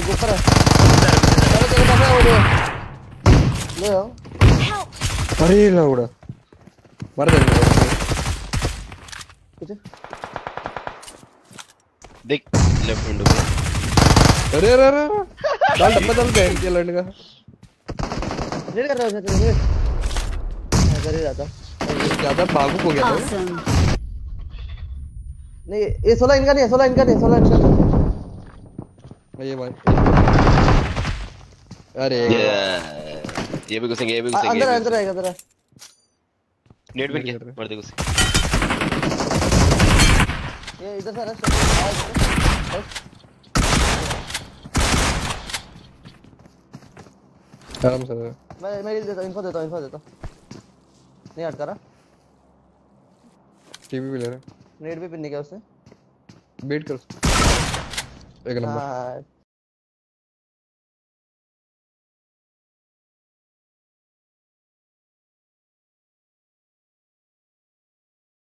ऊपर है। चलो चलो पास है वो ले आओ। अरे लौड़ा मार देंगे कुछ देख लेफ्ट विंडो पे। अरे अरे अरे डाल डब्बा डाल बहन के लड़ने का रेड कर रहा हूं चल रेड मैं कर ही रहा था। ज्यादा भागू हो गया था नहीं ये 16 इनका नहीं है 16 इनका नहीं 16 इनका ये भाई अरे ये भी घुसेंगे ये भी घुसेंगे अंदर अंदर आएगा अंदर नेट पे क्या मार दे घुसे। ये इधर से रश आराम से मैं देता इन्फो देता नहीं हट करा टीवी भी ले रहा नेट भी पिन नहीं किया उसने वेट कर एक नंबर हाँ